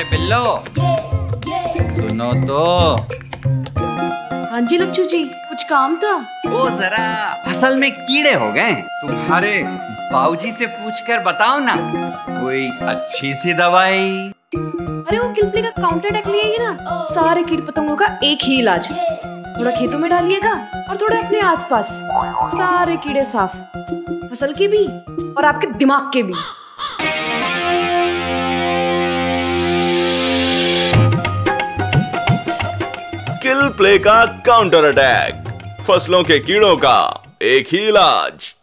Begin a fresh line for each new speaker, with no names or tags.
बिल्लो, सुनो तो।
हाँ जी लच्छू जी, कुछ काम था?
वो जरा फसल में कीड़े हो गए, तुम्हारे बाबूजी से पूछकर बताओ ना कोई अच्छी सी दवाई।
अरे वो किलप्ले का काउंटर अटैक ले आइए ना, सारे कीट पतंगों का एक ही इलाज है। थोड़ा खेतों में डालिएगा और थोड़ा अपने आसपास, सारे कीड़े साफ, फसल के भी और आपके दिमाग के भी।
किलप्ले का काउंटर अटैक, फसलों के कीड़ों का एक ही इलाज।